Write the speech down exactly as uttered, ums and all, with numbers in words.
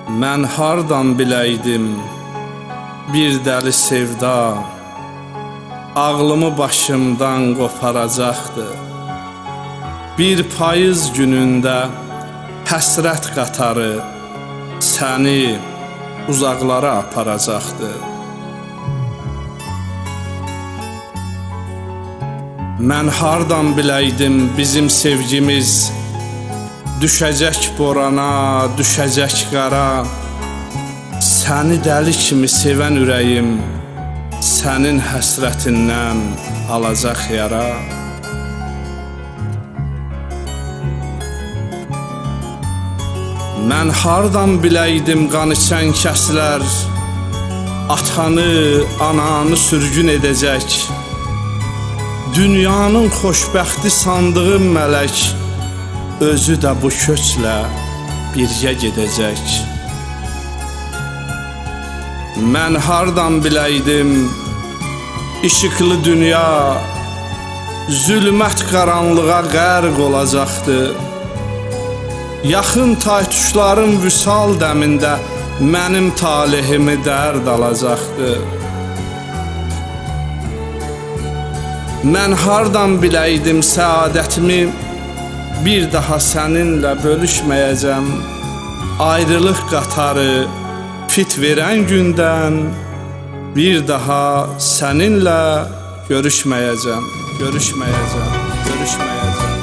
Mən hardan biləydim bir dəli sevda ağlımı başımdan qoparacaqdı. Bir payız günündə həsrət qatarı səni uzaqlara aparacaqdı. Mən hardan biləydim bizim sevgimiz düşəcək borana, düşəcək qara. Səni dəli kimi sevən ürəyim sənin həsrətindən alacaq yara. Mən hardan biləydim qan içən kəslər atanı, ananı sürgün edəcək. Dünyanın xoşbəxti sandığım mələk özü də bu köçlə birgə gedəcək. Mən hardan biləydim işıqlı dünya zülmət qaranlığa qərq olacaqdı. Yaxın taytuşların vüsal dəmində mənim talihimi dərd alacaqdı. Mən hardan biləydim səadətimi bir daha səninlə bölüşməyəcəm. Ayrılıq qatarı fit verən gündən bir daha səninlə görüşməyəcəm, görüşməyəcəm, görüşməyəcəm.